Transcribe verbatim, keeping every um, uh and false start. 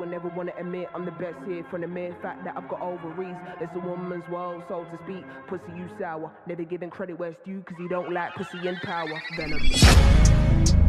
never wanna admit I'm the best here. From the mere fact that I've got ovaries. It's a woman's world, so to speak. Pussy, you sour. Never giving credit where it's due, cause you don't like pussy and power. Venom.